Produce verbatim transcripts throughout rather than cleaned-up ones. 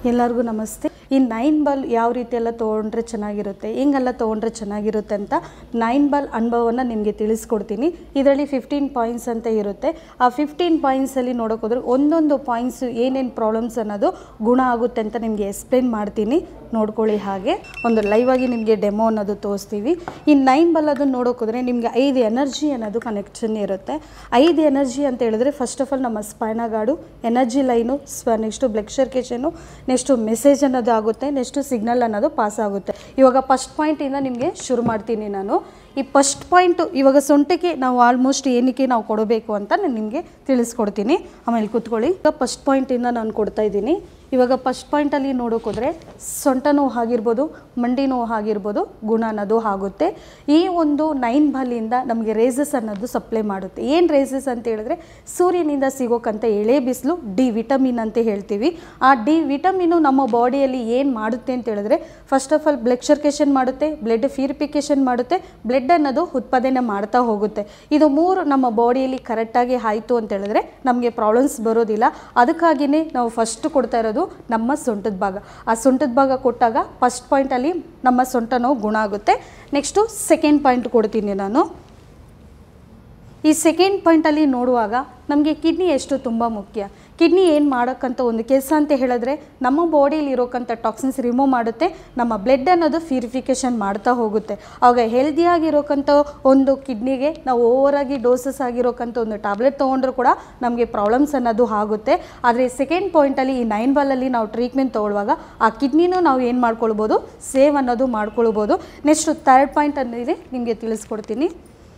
ಎಲ್ಲರಿಗೂ ನಮಸ್ತೆ. ಈ ನೈನ್ ಬಾಲ್ ಯಾವ ರೀತಿ ಎಲ್ಲ ತೊಗೊಂಡ್ರೆ ಚೆನ್ನಾಗಿರುತ್ತೆ, ಹೆಂಗೆಲ್ಲ ತೊಗೊಂಡ್ರೆ ಚೆನ್ನಾಗಿರುತ್ತೆ ಅಂತ ನೈನ್ ಬಾಲ್ ಅನುಭವವನ್ನು ನಿಮಗೆ ತಿಳಿಸ್ಕೊಡ್ತೀನಿ. ಇದರಲ್ಲಿ ಫಿಫ್ಟೀನ್ ಪಾಯಿಂಟ್ಸ್ ಅಂತ ಇರುತ್ತೆ. ಆ ಫಿಫ್ಟೀನ್ ಪಾಯಿಂಟ್ಸಲ್ಲಿ ನೋಡೋಕೋದ್ರೆ ಒಂದೊಂದು ಪಾಯಿಂಟ್ಸು ಏನೇನು ಪ್ರಾಬ್ಲಮ್ಸ್ ಅನ್ನೋದು ಗುಣ ಆಗುತ್ತೆ ಅಂತ ನಿಮಗೆ ಎಕ್ಸ್ಪ್ಲೇನ್ ಮಾಡ್ತೀನಿ, ನೋಡ್ಕೊಳ್ಳಿ. ಹಾಗೆ ಒಂದು ಲೈವ್ ಆಗಿ ನಿಮಗೆ ಡೆಮೋ ಅನ್ನೋದು ತೋರಿಸ್ತೀವಿ. ಈ ನೈನ್ ಬಾಲ್ ಅದನ್ನು ನೋಡೋಕೋದ್ರೆ ನಿಮಗೆ ಐದು ಎನರ್ಜಿ ಅನ್ನೋದು ಕನೆಕ್ಷನ್ ಇರುತ್ತೆ. ಐದು ಎನರ್ಜಿ ಅಂತ ಹೇಳಿದ್ರೆ ಫಸ್ಟ್ ಆಫ್ ಆಲ್ ನಮ್ಮ ಸ್ಪೈನಗಾರ್ಡು, ಎನರ್ಜಿ ಲೈನು, ಸ್ವ next blood circulation, next message ಅನ್ನೋದು ಆಗುತ್ತೆ, ನೆಕ್ಸ್ಟು ಸಿಗ್ನಲ್ ಅನ್ನೋದು ಪಾಸ್ ಆಗುತ್ತೆ. ಇವಾಗ ಫಸ್ಟ್ ಪಾಯಿಂಟಿಂದ ನಿಮಗೆ ಶುರು ಮಾಡ್ತೀನಿ ನಾನು. ಈ ಫಸ್ಟ್ ಪಾಯಿಂಟು ಇವಾಗ ಸೊಂಟಕ್ಕೆ ನಾವು ಆಲ್ಮೋಸ್ಟ್ ಏನಕ್ಕೆ ನಾವು ಕೊಡಬೇಕು ಅಂತ ನಾನು ನಿಮಗೆ ತಿಳಿಸ್ಕೊಡ್ತೀನಿ. ಆಮೇಲೆ ಕೂತ್ಕೊಳ್ಳಿ. ಈಗ ಫಸ್ಟ್ ಪಾಯಿಂಟಿಂದ ನಾನು ಕೊಡ್ತಾ ಇದ್ದೀನಿ. ಇವಾಗ ಫಸ್ಟ್ ಪಾಯಿಂಟಲ್ಲಿ ನೋಡೋಕೋದ್ರೆ ಸೊಂಟ ನೋವು ಆಗಿರ್ಬೋದು, ಮಂಡಿ ನೋವು ಆಗಿರ್ಬೋದು, ಗುಣ ಅನ್ನೋದು ಆಗುತ್ತೆ. ಈ ಒಂದು ನೈನ್ ಬಾಲಿಂದ ನಮಗೆ ರೇಸಸ್ ಅನ್ನೋದು ಸಪ್ಲೈ ಮಾಡುತ್ತೆ. ಏನು ರೇಸಸ್ ಅಂತ ಹೇಳಿದ್ರೆ ಸೂರ್ಯನಿಂದ ಸಿಗೋಕ್ಕಂತ ಎಳೆ ಬಿಸಿಲು, ಡಿ ವಿಟಮಿನ್ ಅಂತ ಹೇಳ್ತೀವಿ. ಆ ಡಿ ವಿಟಮಿನು ನಮ್ಮ ಬಾಡಿಯಲ್ಲಿ ಏನು ಮಾಡುತ್ತೆ ಅಂತ ಹೇಳಿದ್ರೆ first of all blood circulation ಮಾಡುತ್ತೆ, ಬ್ಲಡ್ ಪ್ಯೂರಿಫಿಕೇಷನ್ ಮಾಡುತ್ತೆ, ಬ್ಲಡ್ ಅನ್ನೋದು ಉತ್ಪಾದನೆ ಮಾಡ್ತಾ ಹೋಗುತ್ತೆ. ಇದು ಮೂರು ನಮ್ಮ ಬಾಡಿಯಲ್ಲಿ ಕರೆಕ್ಟಾಗಿ ಆಯಿತು ಅಂತ ಹೇಳಿದ್ರೆ ನಮಗೆ ಪ್ರಾಬ್ಲಮ್ಸ್ ಬರೋದಿಲ್ಲ. ಅದಕ್ಕಾಗಿಯೇ ನಾವು ಫಸ್ಟ್ ಕೊಡ್ತಾ ಇರೋದು ನಮ್ಮ ಸೊಂಟದ ಭಾಗ. ಆ ಸೊಂಟದ ಭಾಗ ಕೊಟ್ಟಾಗ ಫಸ್ಟ್ ಪಾಯಿಂಟಲ್ಲಿ ನಮ್ಮ ಸೊಂಟ ನೋವು ಗುಣ ಆಗುತ್ತೆ. ನೆಕ್ಸ್ಟು ಸೆಕೆಂಡ್ ಪಾಯಿಂಟ್ ಕೊಡ್ತೀನಿ ನಾನು. ಈ ಸೆಕೆಂಡ್ ಪಾಯಿಂಟಲ್ಲಿ ನೋಡುವಾಗ ನಮಗೆ ಕಿಡ್ನಿ ಎಷ್ಟು ತುಂಬ ಮುಖ್ಯ. ಕಿಡ್ನಿ ಏನು ಮಾಡೋಕ್ಕಂತ ಒಂದು ಕೆಲಸ ಅಂತ ಹೇಳಿದ್ರೆ ನಮ್ಮ ಬಾಡಿಯಲ್ಲಿ ಇರೋಕ್ಕಂಥ ಟಾಕ್ಸಿನ್ಸ್ ರಿಮೂವ್ ಮಾಡುತ್ತೆ, ನಮ್ಮ ಬ್ಲಡ್ ಅನ್ನೋದು ಪ್ಯೂರಿಫಿಕೇಷನ್ ಮಾಡ್ತಾ ಹೋಗುತ್ತೆ. ಆವಾಗ ಹೆಲ್ದಿಯಾಗಿರೋಕ್ಕಂಥ ಒಂದು ಕಿಡ್ನಿಗೆ ನಾವು ಓವರಾಗಿ ಡೋಸಸ್ ಆಗಿರೋಕ್ಕಂಥ ಒಂದು ಟ್ಯಾಬ್ಲೆಟ್ ತೊಗೊಂಡ್ರೂ ಕೂಡ ನಮಗೆ ಪ್ರಾಬ್ಲಮ್ಸ್ ಅನ್ನೋದು ಆಗುತ್ತೆ. ಆದರೆ ಸೆಕೆಂಡ್ ಪಾಯಿಂಟಲ್ಲಿ ಈ ನೈನ್ ಬಾಲಲ್ಲಿ ನಾವು ಟ್ರೀಟ್ಮೆಂಟ್ ತೊಗೊಳ್ಳುವಾಗ ಆ ಕಿಡ್ನಿನೂ ನಾವು ಏನು ಮಾಡ್ಕೊಳ್ಬೋದು, ಸೇವ್ ಅನ್ನೋದು ಮಾಡ್ಕೊಳ್ಬೋದು. ನೆಕ್ಸ್ಟು ಥರ್ಡ್ ಪಾಯಿಂಟ್ ಅನ್ನೋದು ನಿಮಗೆ ತಿಳಿಸ್ಕೊಡ್ತೀನಿ.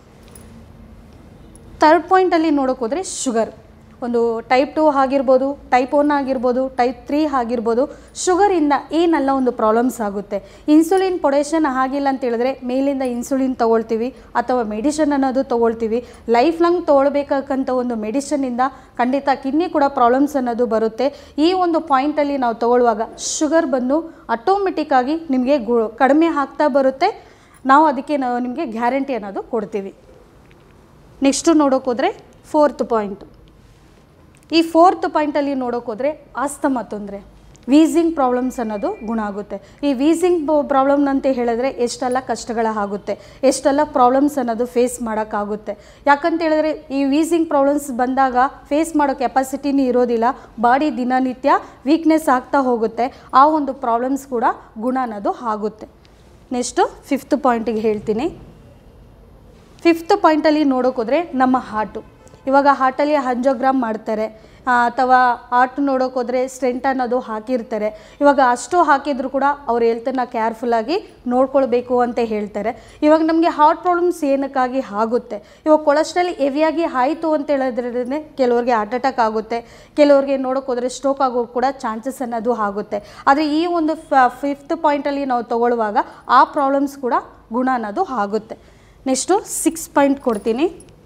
ಥರ್ಡ್ ಪಾಯಿಂಟಲ್ಲಿ ನೋಡೋಕೋದ್ರೆ ಶುಗರ್, ಒಂದು ಟೈಪ್ ಟು ಆಗಿರ್ಬೋದು, ಟೈಪ್ ಒನ್ ಆಗಿರ್ಬೋದು, ಟೈಪ್ ತ್ರೀ ಆಗಿರ್ಬೋದು. ಶುಗರಿಂದ ಏನೆಲ್ಲ ಒಂದು ಪ್ರಾಬ್ಲಮ್ಸ್ ಆಗುತ್ತೆ. ಇನ್ಸುಲಿನ್ ಪ್ರೊಡಕ್ಷನ್ ಆಗಿಲ್ಲ ಅಂತ ಹೇಳಿದ್ರೆ ಮೇಲಿಂದ ಇನ್ಸುಲಿನ್ ತೊಗೊಳ್ತೀವಿ ಅಥವಾ ಮೆಡಿಷನ್ ಅನ್ನೋದು ತೊಗೊಳ್ತೀವಿ. ಲೈಫ್ ಲಾಂಗ್ ತೊಗೊಳ್ಬೇಕಂತ ಒಂದು ಮೆಡಿಷನಿಂದ ಖಂಡಿತ ಕಿಡ್ನಿ ಕೂಡ ಪ್ರಾಬ್ಲಮ್ಸ್ ಅನ್ನೋದು ಬರುತ್ತೆ. ಈ ಒಂದು ಪಾಯಿಂಟಲ್ಲಿ ನಾವು ತೊಗೊಳ್ಳುವಾಗ ಶುಗರ್ ಬಂದು ಆಟೋಮೆಟಿಕ್ಕಾಗಿ ನಿಮಗೆ ಗು ಕಡಿಮೆ ಆಗ್ತಾ ಬರುತ್ತೆ. ನಾವು ಅದಕ್ಕೆ ನಾವು ನಿಮಗೆ ಗ್ಯಾರಂಟಿ ಅನ್ನೋದು ಕೊಡ್ತೀವಿ. ನೆಕ್ಸ್ಟು ನೋಡೋಕೋದ್ರೆ ಫೋರ್ತ್ ಪಾಯಿಂಟು. ಈ ಫೋರ್ತ್ ಪಾಯಿಂಟಲ್ಲಿ ನೋಡೋಕೋದ್ರೆ ಆಸ್ತಮಾ ತೊಂದರೆ, ವೀಸಿಂಗ್ ಪ್ರಾಬ್ಲಮ್ಸ್ ಅನ್ನೋದು ಗುಣ ಆಗುತ್ತೆ. ಈ ವೀಸಿಂಗ್ ಪ್ರಾಬ್ಲಮ್ ಅಂತ ಹೇಳಿದ್ರೆ ಎಷ್ಟೆಲ್ಲ ಕಷ್ಟಗಳ ಆಗುತ್ತೆ, ಎಷ್ಟೆಲ್ಲ ಪ್ರಾಬ್ಲಮ್ಸ್ ಅನ್ನೋದು ಫೇಸ್ ಮಾಡೋಕ್ಕಾಗುತ್ತೆ. ಯಾಕಂತ ಹೇಳಿದ್ರೆ ಈ ವೀಸಿಂಗ್ ಪ್ರಾಬ್ಲಮ್ಸ್ ಬಂದಾಗ ಫೇಸ್ ಮಾಡೋ ಕೆಪಾಸಿಟಿನೇ ಇರೋದಿಲ್ಲ, ಬಾಡಿ ದಿನನಿತ್ಯ ವೀಕ್ನೆಸ್ ಆಗ್ತಾ ಹೋಗುತ್ತೆ. ಆ ಒಂದು ಪ್ರಾಬ್ಲಮ್ಸ್ ಕೂಡ ಗುಣ ಅನ್ನೋದು ಆಗುತ್ತೆ. ನೆಕ್ಸ್ಟು ಫಿಫ್ತ್ ಪಾಯಿಂಟಿಗೆ ಹೇಳ್ತೀನಿ. ಫಿಫ್ತ್ ಪಾಯಿಂಟಲ್ಲಿ ನೋಡೋಕೋದ್ರೆ ನಮ್ಮ ಹಾರ್ಟು. ಇವಾಗ ಹಾರ್ಟಲ್ಲಿ ಆಂಜಿಯೋಗ್ರಾಮ್ ಮಾಡ್ತಾರೆ ಅಥವಾ ಹಾರ್ಟ್ ನೋಡೋಕೋದ್ರೆ ಸ್ಟೆಂಟ್ ಅನ್ನೋದು ಹಾಕಿರ್ತಾರೆ. ಇವಾಗ ಅಷ್ಟು ಹಾಕಿದ್ರು ಕೂಡ ಅವ್ರ ಹೆಲ್ತನ್ನು ಕೇರ್ಫುಲ್ಲಾಗಿ ನೋಡ್ಕೊಳ್ಬೇಕು ಅಂತ ಹೇಳ್ತಾರೆ. ಇವಾಗ ನಮಗೆ ಹಾರ್ಟ್ ಪ್ರಾಬ್ಲಮ್ಸ್ ಏನಕ್ಕಾಗಿ ಆಗುತ್ತೆ, ಇವಾಗ ಕೊಲೆಸ್ಟ್ರಾಲ್ ಹೆವಿಯಾಗಿ ಆಯಿತು ಅಂತ ಹೇಳಿದ್ರೆ ಕೆಲವ್ರಿಗೆ ಹಾರ್ಟ್ ಅಟ್ಯಾಕ್ ಆಗುತ್ತೆ, ಕೆಲವ್ರಿಗೆ ನೋಡೋಕೋದ್ರೆ ಸ್ಟ್ರೋಕ್ ಆಗೋ ಕೂಡ ಚಾನ್ಸಸ್ ಅನ್ನೋದು ಆಗುತ್ತೆ. ಆದರೆ ಈ ಒಂದು ಫಿಫ್ತ್ ಪಾಯಿಂಟಲ್ಲಿ ನಾವು ತೊಗೊಳ್ಳುವಾಗ ಆ ಪ್ರಾಬ್ಲಮ್ಸ್ ಕೂಡ ಗುಣ ಅನ್ನೋದು ಆಗುತ್ತೆ. ನೆಕ್ಸ್ಟು ಸಿಕ್ಸ್ ಪಾಯಿಂಟ್ ಕೊಡ್ತೀನಿ.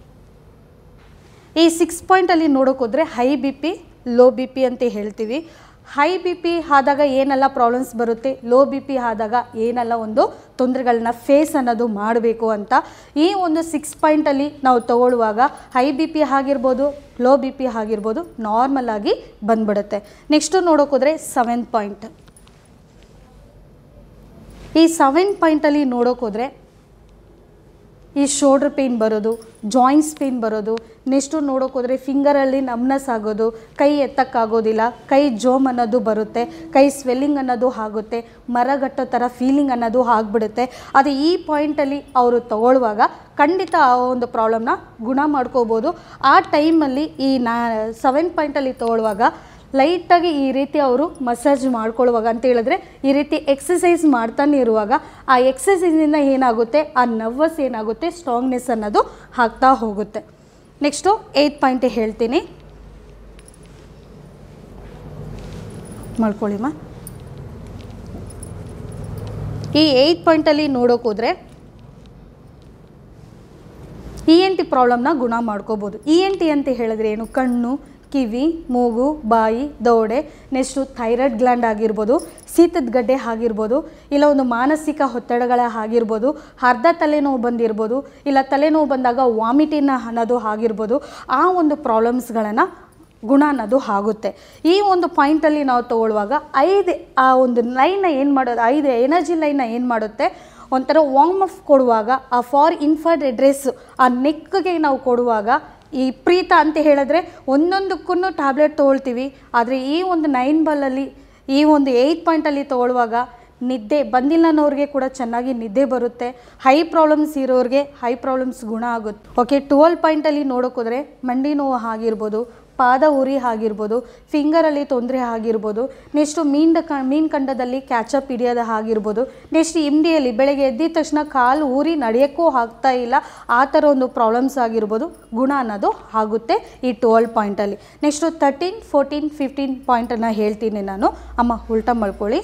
ಈ ಸಿಕ್ಸ್ ಪಾಯಿಂಟಲ್ಲಿ ನೋಡೋಕೋದ್ರೆ high B P, low B P ಅಂತ ಹೇಳ್ತೀವಿ. ಹೈ ಬಿ ಪಿ ಆದಾಗ ಏನೆಲ್ಲ ಪ್ರಾಬ್ಲಮ್ಸ್ ಬರುತ್ತೆ, ಲೋ ಬಿ ಪಿ ಆದಾಗ ಏನೆಲ್ಲ ಒಂದು ತೊಂದರೆಗಳನ್ನ ಫೇಸ್ ಅನ್ನೋದು ಮಾಡಬೇಕು ಅಂತ ಈ ಒಂದು ಸಿಕ್ಸ್ ಪಾಯಿಂಟಲ್ಲಿ ನಾವು ತೊಗೊಳ್ಳುವಾಗ ಹೈ ಬಿ ಪಿ ಆಗಿರ್ಬೋದು, ಲೋ ಬಿ ಪಿ ಆಗಿರ್ಬೋದು ನಾರ್ಮಲ್ ಆಗಿ ಬಂದ್ಬಿಡುತ್ತೆ. ನೆಕ್ಸ್ಟು ನೋಡೋಕೋದ್ರೆ ಸೆವೆನ್ ಪಾಯಿಂಟ್. ಈ ಸೆವೆನ್ ಪಾಯಿಂಟಲ್ಲಿ ನೋಡೋಕೋದ್ರೆ ಈ ಶೋಲ್ಡರ್ ಪೇಯ್ನ್ ಬರೋದು, ಜಾಯಿಂಟ್ಸ್ ಪೇಯ್ನ್ ಬರೋದು, ನೆಕ್ಸ್ಟು ನೋಡೋಕೋದ್ರೆ ಫಿಂಗರಲ್ಲಿ ನಮ್ನೆಸ್ ಆಗೋದು, ಕೈ ಎತ್ತಕ್ಕಾಗೋದಿಲ್ಲ, ಕೈ ಜೋಮ್ ಅನ್ನೋದು ಬರುತ್ತೆ, ಕೈ ಸ್ವೆಲ್ಲಿಂಗ್ ಅನ್ನೋದು ಆಗುತ್ತೆ, ಮರಗಟ್ಟೋ ಥರ ಫೀಲಿಂಗ್ ಅನ್ನೋದು ಆಗಿಬಿಡುತ್ತೆ. ಅದು ಈ ಪಾಯಿಂಟಲ್ಲಿ ಅವರು ತಗೊಳ್ಳುವಾಗ ಖಂಡಿತ ಆ ಒಂದು ಪ್ರಾಬ್ಲಮ್ನ ಗುಣ ಮಾಡ್ಕೋಬೋದು. ಆ ಟೈಮಲ್ಲಿ ಈ ನಾ ಸೆವೆನ್ ಪಾಯಿಂಟಲ್ಲಿ ತೊಗೊಳ್ಳುವಾಗ ಲೈಟಾಗಿ ಈ ರೀತಿ ಅವರು ಮಸಾಜ್ ಮಾಡ್ಕೊಳ್ಳುವಾಗ ಅಂತ ಹೇಳಿದ್ರೆ ಈ ರೀತಿ ಎಕ್ಸಸೈಸ್ ಮಾಡ್ತಾನೆ ಇರುವಾಗ ಆ ಎಕ್ಸಸೈಸಿಂದ ಏನಾಗುತ್ತೆ, ಆ ನರ್ವಸ್ ಏನಾಗುತ್ತೆ, ಸ್ಟ್ರಾಂಗ್ನೆಸ್ ಅನ್ನೋದು ಆಗ್ತಾ ಹೋಗುತ್ತೆ. ನೆಕ್ಸ್ಟು ಏಯ್ಟ್ ಪಾಯಿಂಟ್ ಹೇಳ್ತೀನಿ, ಮಾಡ್ಕೊಳ್ಳಿಮ್ಮ. ಈ ಏಯ್ಟ್ ಪಾಯಿಂಟಲ್ಲಿ ನೋಡೋಕೋದ್ರೆ ಇ ಎನ್ ಟಿ ಪ್ರಾಬ್ಲಮ್ನ ಗುಣ ಮಾಡ್ಕೋಬೋದು. ಇ ಎನ್ ಟಿ ಅಂತ ಹೇಳಿದ್ರೆ ಏನು, ಕಣ್ಣು, ಕಿವಿ, ಮೂಗು, ಬಾಯಿ, ದವಡೆ, ನೆಕ್ಸ್ಟು ಥೈರಾಯ್ಡ್ ಗ್ಲ್ಯಾಂಡ್ ಆಗಿರ್ಬೋದು, ಶೀತದ ಗಡ್ಡೆ ಆಗಿರ್ಬೋದು, ಇಲ್ಲ ಒಂದು ಮಾನಸಿಕ ಒತ್ತಡಗಳ ಆಗಿರ್ಬೋದು, ಅರ್ಧ ತಲೆನೋವು ಬಂದಿರ್ಬೋದು, ಇಲ್ಲ ತಲೆನೋವು ಬಂದಾಗ ವಾಮಿಟಿನ ಅನ್ನೋದು ಆಗಿರ್ಬೋದು. ಆ ಒಂದು ಪ್ರಾಬ್ಲಮ್ಸ್ಗಳನ್ನು ಗುಣ ಅನ್ನೋದು ಆಗುತ್ತೆ. ಈ ಒಂದು ಪಾಯಿಂಟಲ್ಲಿ ನಾವು ತೊಗೊಳ್ಳುವಾಗ ಐದು ಆ ಒಂದು ಲೈನ್ನ ಏನು ಮಾಡೋದು, ಐದು ಎನರ್ಜಿ ಲೈನ್ನ ಏನು ಮಾಡುತ್ತೆ, ಒಂಥರ ವಾರ್ಮ್ ಅಪ್ ಕೊಡುವಾಗ ಆ ಫಾರ್ ಇನ್ಫರ್ಡ್ ಅಡ್ರೆಸ್ ಆ ನೆಕ್ಗೆ ನಾವು ಕೊಡುವಾಗ ಈ ಪ್ರೀತ ಅಂತ ಹೇಳಿದ್ರೆ ಒಂದೊಂದಕ್ಕೂ ಟ್ಯಾಬ್ಲೆಟ್ ತೊಗೊಳ್ತೀವಿ. ಆದರೆ ಈ ಒಂದು ನೈನ್ ಬಾಲಲ್ಲಿ ಈ ಒಂದು ಏಯ್ಟ್ ಪಾಯಿಂಟಲ್ಲಿ ತೊಗೊಳ್ಳುವಾಗ ನಿದ್ದೆ ಬಂದಿಲ್ಲ ಅನ್ನೋರಿಗೆ ಕೂಡ ಚೆನ್ನಾಗಿ ನಿದ್ದೆ ಬರುತ್ತೆ. ಹೈ ಪ್ರಾಬ್ಲಮ್ಸ್ ಇರೋರಿಗೆ ಹೈ ಪ್ರಾಬ್ಲಮ್ಸ್ ಗುಣ ಆಗುತ್ತೆ. ಓಕೆ, ಟ್ವೆಲ್ ಪಾಯಿಂಟಲ್ಲಿ ನೋಡೋಕೋದ್ರೆ ಮಂಡಿ ನೋವು ಆಗಿರ್ಬೋದು, ಪಾದ ಉರಿ ಆಗಿರ್ಬೋದು, ಫಿಂಗರಲ್ಲಿ ತೊಂದರೆ ಆಗಿರ್ಬೋದು, ನೆಕ್ಸ್ಟು ಮೀನ್ ಕ ಮೀನು ಕಂಡದಲ್ಲಿ ಕ್ಯಾಚಪ್ ಹಿಡಿಯೋದು ಆಗಿರ್ಬೋದು, ನೆಕ್ಸ್ಟ್ ಇಂಡಿಯಲ್ಲಿ ಬೆಳಗ್ಗೆ ಎದ್ದಿದ ತಕ್ಷಣ ಕಾಲು ಊರಿ ನಡೆಯೋಕ್ಕೂ ಆಗ್ತಾ ಇಲ್ಲ, ಆ ಥರ ಒಂದು ಪ್ರಾಬ್ಲಮ್ಸ್ ಆಗಿರ್ಬೋದು, ಗುಣ ಅನ್ನೋದು ಆಗುತ್ತೆ ಈ ಟ್ವೆಲ್ ಪಾಯಿಂಟಲ್ಲಿ. ನೆಕ್ಸ್ಟು ತರ್ಟೀನ್ ಫೋರ್ಟೀನ್ ಫಿಫ್ಟೀನ್ ಪಾಯಿಂಟನ್ನು ಹೇಳ್ತೀನಿ ನಾನು. ಅಮ್ಮ ಉಲ್ಟಾ ಮಾಡ್ಕೊಳ್ಳಿ.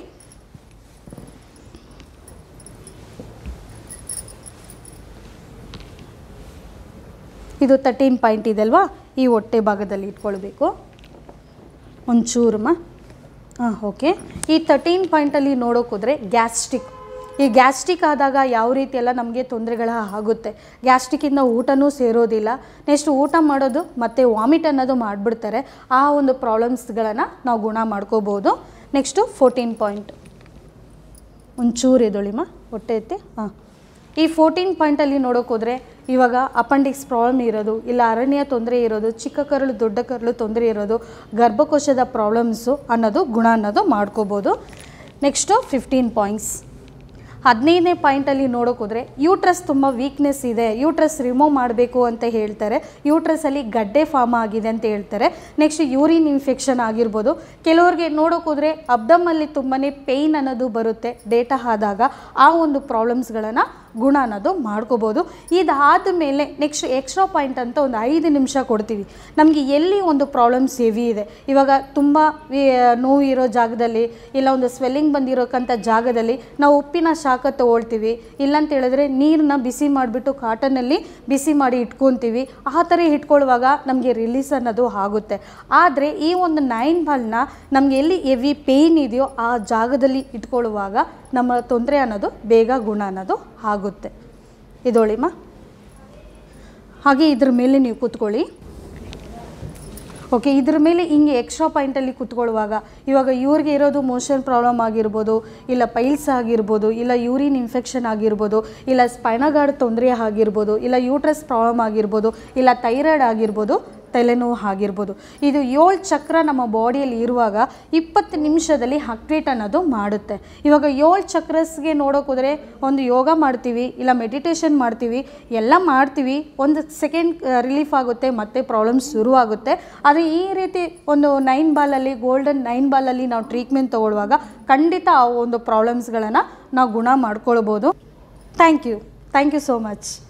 ಇದು ತರ್ಟೀನ್ ಪಾಯಿಂಟ್ ಇದೆ ಅಲ್ವಾ, ಈ ಹೊಟ್ಟೆ ಭಾಗದಲ್ಲಿ ಇಟ್ಕೊಳ್ಬೇಕು ಒಂಚೂರಮ್ಮ. ಹಾಂ, ಓಕೆ. ಈ ತರ್ಟೀನ್ ಪಾಯಿಂಟಲ್ಲಿ ನೋಡೋಕೋದ್ರೆ ಗ್ಯಾಸ್ಟ್ರಿಕ್. ಈ ಗ್ಯಾಸ್ಟ್ರಿಕ್ ಆದಾಗ ಯಾವ ರೀತಿ ಎಲ್ಲ ನಮಗೆ ತೊಂದರೆಗಳ ಆಗುತ್ತೆ. ಗ್ಯಾಸ್ಟ್ರಿಕ್ಕಿಂದ ಊಟನೂ ಸೇರೋದಿಲ್ಲ, ನೆಕ್ಸ್ಟ್ ಊಟ ಮಾಡೋದು ಮತ್ತು ವಾಮಿಟ್ ಅನ್ನೋದು ಮಾಡಿಬಿಡ್ತಾರೆ. ಆ ಒಂದು ಪ್ರಾಬ್ಲಮ್ಸ್ಗಳನ್ನು ನಾವು ಗುಣ ಮಾಡ್ಕೋಬೋದು. ನೆಕ್ಸ್ಟು ಫೋರ್ಟೀನ್ ಪಾಯಿಂಟ್ ಒಂಚೂರು ಎದೊಳಿಮ್ಮ, ಹೊಟ್ಟೆ ಎತ್ತೆ. ಹಾಂ, ಈ ಫೋರ್ಟೀನ್ ಪಾಯಿಂಟಲ್ಲಿ ನೋಡೋಕೋದ್ರೆ ಇವಾಗ ಅಪೆಂಡಿಕ್ಸ್ ಪ್ರಾಬ್ಲಮ್ ಇರೋದು, ಇಲ್ಲ ಅರಣ್ಯ ತೊಂದರೆ ಇರೋದು, ಚಿಕ್ಕ ಕರಳು ದೊಡ್ಡ ಕರಳು ತೊಂದರೆ ಇರೋದು, ಗರ್ಭಕೋಶದ ಪ್ರಾಬ್ಲಮ್ಸು ಅನ್ನೋದು ಗುಣ ಅನ್ನೋದು ಮಾಡ್ಕೋಬೋದು. Next fifteen points. ಹದಿನೈದನೇ ಪಾಯಿಂಟಲ್ಲಿ ನೋಡೋಕೋದ್ರೆ ಯೂಟ್ರಸ್ ತುಂಬ ವೀಕ್ನೆಸ್ ಇದೆ, ಯೂಟ್ರಸ್ ರಿಮೂವ್ ಮಾಡಬೇಕು ಅಂತ ಹೇಳ್ತಾರೆ. ಯೂಟ್ರಸಲ್ಲಿ ಗಡ್ಡೆ ಫಾರ್ಮ್ ಆಗಿದೆ ಅಂತ ಹೇಳ್ತಾರೆ. ನೆಕ್ಸ್ಟ್ ಯೂರಿನ್ ಇನ್ಫೆಕ್ಷನ್ ಆಗಿರ್ಬೋದು. ಕೆಲವ್ರಿಗೆ ನೋಡೋಕೋದ್ರೆ ಅಬ್ಡಮಲ್ಲಿ ತುಂಬಾ ಪೇಯ್ನ್ ಅನ್ನೋದು ಬರುತ್ತೆ ಡೇಟಾ ಆದಾಗ. ಆ ಒಂದು ಪ್ರಾಬ್ಲಮ್ಸ್ಗಳನ್ನು ಗುಣ ಅನ್ನೋದು ಮಾಡ್ಕೋಬೋದು. ಇದಾದ ಮೇಲೆ ನೆಕ್ಸ್ಟ್ ಎಕ್ಸ್ಟ್ರಾ ಪಾಯಿಂಟ್ ಅಂತ ಒಂದು ಐದು ನಿಮಿಷ ಕೊಡ್ತೀವಿ. ನಮಗೆ ಎಲ್ಲಿ ಒಂದು ಪ್ರಾಬ್ಲಮ್ಸ್ ಹೆವಿ ಇದೆ, ಇವಾಗ ತುಂಬ ನೋವು ಇರೋ ಜಾಗದಲ್ಲಿ, ಇಲ್ಲ ಒಂದು ಸ್ವೆಲ್ಲಿಂಗ್ ಬಂದಿರೋಕ್ಕಂಥ ಜಾಗದಲ್ಲಿ ನಾವು ಉಪ್ಪಿನ ಶಾಖ ತೊಗೊಳ್ತೀವಿ. ಇಲ್ಲಂತ ಹೇಳಿದ್ರೆ ನೀರನ್ನ ಬಿಸಿ ಮಾಡಿಬಿಟ್ಟು ಕಾಟನಲ್ಲಿ ಬಿಸಿ ಮಾಡಿ ಇಟ್ಕೊತೀವಿ. ಆ ಥರ ಇಟ್ಕೊಳ್ಳುವಾಗ ನಮಗೆ ರಿಲೀಸ್ ಅನ್ನೋದು ಆಗುತ್ತೆ. ಆದರೆ ಈ ಒಂದು ನೈನ್ ಬಾಲ್ನ ನಮಗೆ ಎಲ್ಲಿ ಹೆವಿ ಪೇಯ್ನ್ ಇದೆಯೋ ಆ ಜಾಗದಲ್ಲಿ ಇಟ್ಕೊಳ್ಳುವಾಗ ನಮ್ಮ ತೊಂದರೆ ಅನ್ನೋದು ಬೇಗ ಗುಣ ಅನ್ನೋದು ಆಗುತ್ತೆ. ಇದೊಳಿಮ್ಮ. ಹಾಗೆ ಇದ್ರ ಮೇಲೆ ನೀವು ಕೂತ್ಕೊಳ್ಳಿ. ಓಕೆ, ಇದ್ರ ಮೇಲೆ ಹಿಂಗೆ ಎಕ್ಸ್ಟ್ರಾ ಪಾಯಿಂಟಲ್ಲಿ ಕೂತ್ಕೊಳ್ಳುವಾಗ ಇವಾಗ ಇವ್ರಿಗೆ ಇರೋದು ಮೋಷನ್ ಪ್ರಾಬ್ಲಮ್ ಆಗಿರ್ಬೋದು, ಇಲ್ಲ ಪೈಲ್ಸ್ ಆಗಿರ್ಬೋದು, ಇಲ್ಲ ಯೂರಿನ್ ಇನ್ಫೆಕ್ಷನ್ ಆಗಿರ್ಬೋದು, ಇಲ್ಲ ಸ್ಪೈನಗಾರ್ಡ್ ತೊಂದರೆ ಆಗಿರ್ಬೋದು, ಇಲ್ಲ ಯೂಟ್ರಸ್ ಪ್ರಾಬ್ಲಮ್ ಆಗಿರ್ಬೋದು, ಇಲ್ಲ ಥೈರಾಯ್ಡ್ ಆಗಿರ್ಬೋದು, ತಲೆನೋವು ಆಗಿರ್ಬೋದು. ಇದು ಏಳು ಚಕ್ರ ನಮ್ಮ ಬಾಡಿಯಲ್ಲಿ ಇರುವಾಗ ಇಪ್ಪತ್ತು ನಿಮಿಷದಲ್ಲಿ ಆಕ್ಟಿವೇಟ್ ಅನ್ನೋದು ಮಾಡುತ್ತೆ. ಇವಾಗ ಏಳು ಚಕ್ರಸ್ಗೆ ನೋಡೋಕೋದ್ರೆ ಒಂದು ಯೋಗ ಮಾಡ್ತೀವಿ, ಇಲ್ಲ ಮೆಡಿಟೇಷನ್ ಮಾಡ್ತೀವಿ, ಎಲ್ಲ ಮಾಡ್ತೀವಿ, ಒಂದು ಸೆಕೆಂಡ್ ರಿಲೀಫ್ ಆಗುತ್ತೆ, ಮತ್ತೆ ಪ್ರಾಬ್ಲಮ್ಸ್ ಶುರುವಾಗುತ್ತೆ. ಆದರೆ ಈ ರೀತಿ ಒಂದು ನೈನ್ ಬಾಲಲ್ಲಿ ಗೋಲ್ಡನ್ ನೈನ್ ಬಾಲಲ್ಲಿ ನಾವು ಟ್ರೀಟ್ಮೆಂಟ್ ತೊಗೊಳ್ಳುವಾಗ ಖಂಡಿತ ಆ ಒಂದು ಪ್ರಾಬ್ಲಮ್ಸ್ಗಳನ್ನು ನಾವು ಗುಣ ಮಾಡ್ಕೊಳ್ಬೋದು. Thank you thank you so much.